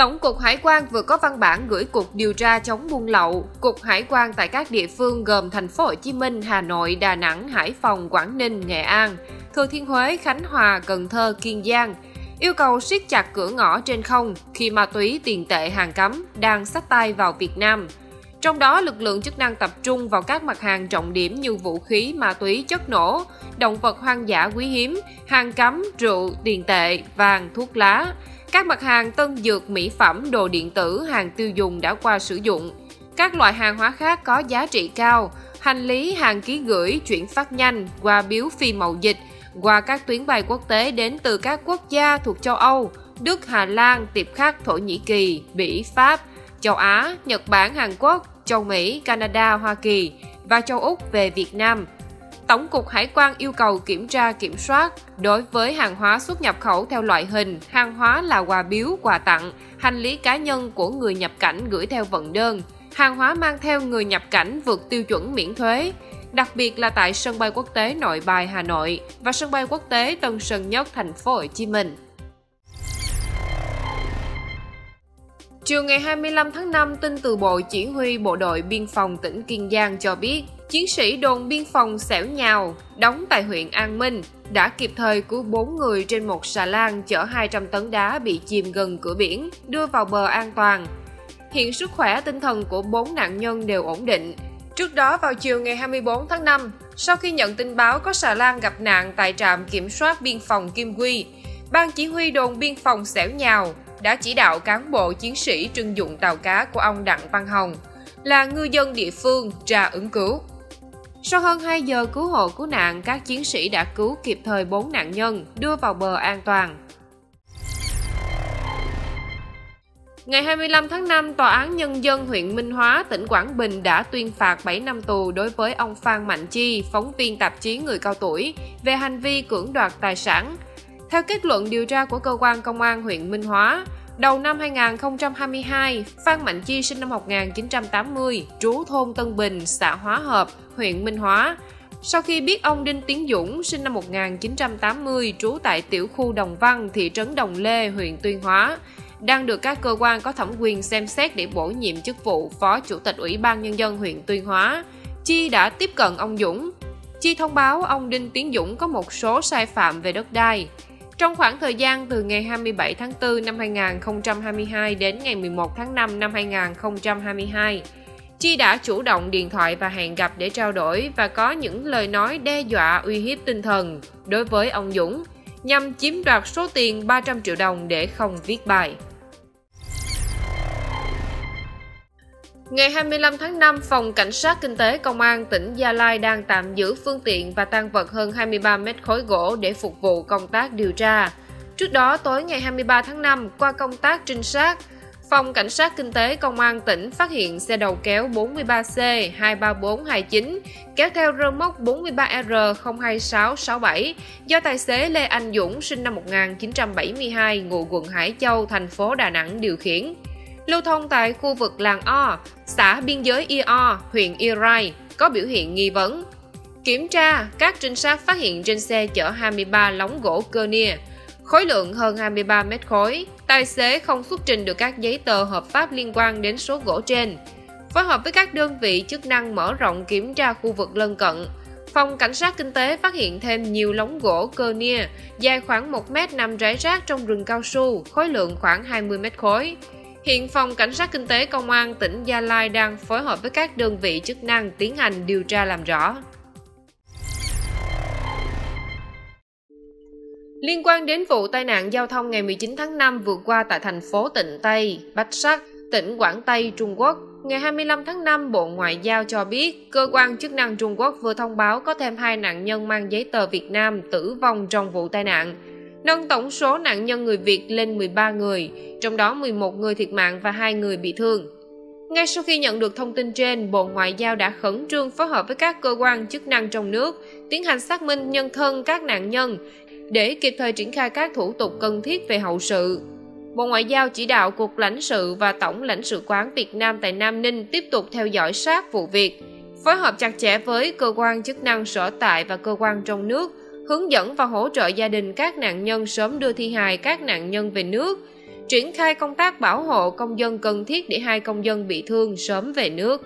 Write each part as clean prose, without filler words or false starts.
Tổng cục Hải quan vừa có văn bản gửi Cục Điều tra chống buôn lậu, Cục Hải quan tại các địa phương gồm thành phố Hồ Chí Minh, Hà Nội, Đà Nẵng, Hải Phòng, Quảng Ninh, Nghệ An, Thừa Thiên Huế, Khánh Hòa, Cần Thơ, Kiên Giang, yêu cầu siết chặt cửa ngõ trên không khi ma túy, tiền tệ, hàng cấm đang xách tay vào Việt Nam. Trong đó, lực lượng chức năng tập trung vào các mặt hàng trọng điểm như vũ khí, ma túy, chất nổ, động vật hoang dã quý hiếm, hàng cấm, rượu, tiền tệ, vàng, thuốc lá, các mặt hàng tân dược, mỹ phẩm, đồ điện tử, hàng tiêu dùng đã qua sử dụng, các loại hàng hóa khác có giá trị cao, hành lý, hàng ký gửi, chuyển phát nhanh, qua biếu phi mậu dịch, qua các tuyến bay quốc tế đến từ các quốc gia thuộc châu Âu, Đức, Hà Lan, Tiệp Khắc, Thổ Nhĩ Kỳ, Bỉ, Pháp, châu Á, Nhật Bản, Hàn Quốc, châu Mỹ, Canada, Hoa Kỳ và châu Úc về Việt Nam. Tổng cục Hải quan yêu cầu kiểm tra kiểm soát đối với hàng hóa xuất nhập khẩu theo loại hình, hàng hóa là quà biếu, quà tặng, hành lý cá nhân của người nhập cảnh gửi theo vận đơn, hàng hóa mang theo người nhập cảnh vượt tiêu chuẩn miễn thuế, đặc biệt là tại sân bay quốc tế Nội Bài Hà Nội và sân bay quốc tế Tân Sơn Nhất thành phố Hồ Chí Minh. Chiều ngày 25 tháng 5, tin từ Bộ Chỉ huy Bộ đội Biên phòng tỉnh Kiên Giang cho biết, chiến sĩ đồn biên phòng Xẻo Nhào, đóng tại huyện An Minh, đã kịp thời cứu 4 người trên một xà lan chở 200 tấn đá bị chìm gần cửa biển, đưa vào bờ an toàn. Hiện sức khỏe tinh thần của 4 nạn nhân đều ổn định. Trước đó vào chiều ngày 24 tháng 5, sau khi nhận tin báo có xà lan gặp nạn tại trạm kiểm soát biên phòng Kim Quy, Ban Chỉ huy đồn biên phòng Xẻo Nhào đã chỉ đạo cán bộ chiến sĩ trưng dụng tàu cá của ông Đặng Văn Hồng, là ngư dân địa phương, ra ứng cứu. Sau hơn 2 giờ cứu hộ cứu nạn, các chiến sĩ đã cứu kịp thời 4 nạn nhân, đưa vào bờ an toàn. Ngày 25 tháng 5, Tòa án Nhân dân huyện Minh Hóa, tỉnh Quảng Bình đã tuyên phạt 7 năm tù đối với ông Phan Mạnh Chi, phóng viên tạp chí Người Cao Tuổi, về hành vi cưỡng đoạt tài sản. Theo kết luận điều tra của cơ quan công an huyện Minh Hóa, đầu năm 2022, Phan Mạnh Chi sinh năm 1980, trú thôn Tân Bình, xã Hóa Hợp, huyện Minh Hóa. Sau khi biết ông Đinh Tiến Dũng, sinh năm 1980, trú tại tiểu khu Đồng Văn, thị trấn Đồng Lê, huyện Tuyên Hóa, đang được các cơ quan có thẩm quyền xem xét để bổ nhiệm chức vụ Phó Chủ tịch Ủy ban Nhân dân huyện Tuyên Hóa, Chi đã tiếp cận ông Dũng. Chi thông báo ông Đinh Tiến Dũng có một số sai phạm về đất đai. Trong khoảng thời gian từ ngày 27 tháng 4 năm 2022 đến ngày 11 tháng 5 năm 2022, Chi đã chủ động điện thoại và hẹn gặp để trao đổi và có những lời nói đe dọa uy hiếp tinh thần đối với ông Dũng, nhằm chiếm đoạt số tiền 300 triệu đồng để không viết bài. Ngày 25 tháng 5, Phòng Cảnh sát Kinh tế Công an tỉnh Gia Lai đang tạm giữ phương tiện và tang vật hơn 23 mét khối gỗ để phục vụ công tác điều tra. Trước đó, tối ngày 23 tháng 5, qua công tác trinh sát, Phòng Cảnh sát Kinh tế Công an tỉnh phát hiện xe đầu kéo 43C23429 kéo theo rơ móc 43R02667 do tài xế Lê Anh Dũng sinh năm 1972 ngụ quận Hải Châu, thành phố Đà Nẵng điều khiển, lưu thông tại khu vực làng O, xã biên giới Ia O, huyện Ia Rai, có biểu hiện nghi vấn. Kiểm tra, các trinh sát phát hiện trên xe chở 23 lóng gỗ cơ nia, khối lượng hơn 23 mét khối. Tài xế không xuất trình được các giấy tờ hợp pháp liên quan đến số gỗ trên. Phối hợp với các đơn vị chức năng mở rộng kiểm tra khu vực lân cận, Phòng Cảnh sát Kinh tế phát hiện thêm nhiều lóng gỗ cơ nia dài khoảng 1 mét nằm rải rác trong rừng cao su, khối lượng khoảng 20 mét khối. Hiện Phòng Cảnh sát Kinh tế Công an tỉnh Gia Lai đang phối hợp với các đơn vị chức năng tiến hành điều tra làm rõ. Liên quan đến vụ tai nạn giao thông ngày 19 tháng 5 vừa qua tại thành phố Tịnh Tây, Bách Sắc, tỉnh Quảng Tây, Trung Quốc, ngày 25 tháng 5, Bộ Ngoại giao cho biết cơ quan chức năng Trung Quốc vừa thông báo có thêm 2 nạn nhân mang giấy tờ Việt Nam tử vong trong vụ tai nạn, nâng tổng số nạn nhân người Việt lên 13 người, trong đó 11 người thiệt mạng và 2 người bị thương. Ngay sau khi nhận được thông tin trên, Bộ Ngoại giao đã khẩn trương phối hợp với các cơ quan chức năng trong nước tiến hành xác minh nhân thân các nạn nhân để kịp thời triển khai các thủ tục cần thiết về hậu sự. Bộ Ngoại giao chỉ đạo Cục Lãnh sự và Tổng lãnh sự quán Việt Nam tại Nam Ninh tiếp tục theo dõi sát vụ việc, phối hợp chặt chẽ với cơ quan chức năng sở tại và cơ quan trong nước, hướng dẫn và hỗ trợ gia đình các nạn nhân sớm đưa thi hài các nạn nhân về nước, triển khai công tác bảo hộ công dân cần thiết để 2 công dân bị thương sớm về nước.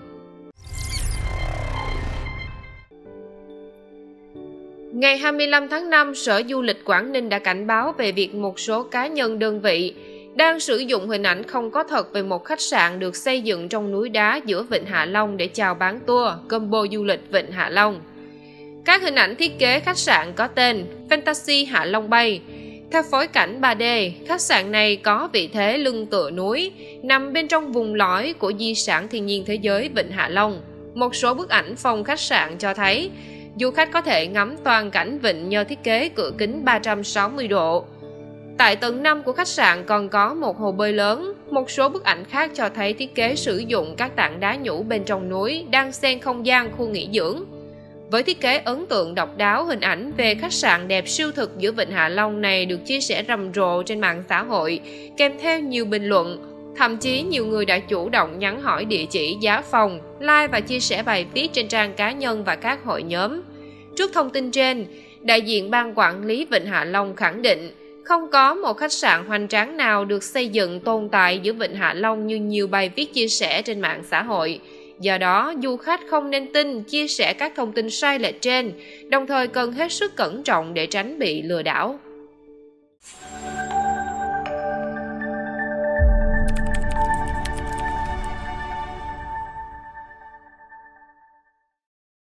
Ngày 25 tháng 5, Sở Du lịch Quảng Ninh đã cảnh báo về việc một số cá nhân đơn vị đang sử dụng hình ảnh không có thật về một khách sạn được xây dựng trong núi đá giữa Vịnh Hạ Long để chào bán tour, combo du lịch Vịnh Hạ Long. Các hình ảnh thiết kế khách sạn có tên Fantasy Hạ Long Bay. Theo phối cảnh 3D, khách sạn này có vị thế lưng tựa núi, nằm bên trong vùng lõi của di sản thiên nhiên thế giới Vịnh Hạ Long. Một số bức ảnh phòng khách sạn cho thấy du khách có thể ngắm toàn cảnh vịnh nhờ thiết kế cửa kính 360 độ. Tại tầng 5 của khách sạn còn có một hồ bơi lớn. Một số bức ảnh khác cho thấy thiết kế sử dụng các tảng đá nhũ bên trong núi đang xen không gian khu nghỉ dưỡng. Với thiết kế ấn tượng độc đáo, hình ảnh về khách sạn đẹp siêu thực giữa Vịnh Hạ Long này được chia sẻ rầm rộ trên mạng xã hội, kèm theo nhiều bình luận. Thậm chí nhiều người đã chủ động nhắn hỏi địa chỉ, giá phòng, like và chia sẻ bài viết trên trang cá nhân và các hội nhóm. Trước thông tin trên, đại diện ban quản lý Vịnh Hạ Long khẳng định không có một khách sạn hoành tráng nào được xây dựng tồn tại giữa Vịnh Hạ Long như nhiều bài viết chia sẻ trên mạng xã hội. Do đó, du khách không nên tin, chia sẻ các thông tin sai lệch trên, đồng thời cần hết sức cẩn trọng để tránh bị lừa đảo.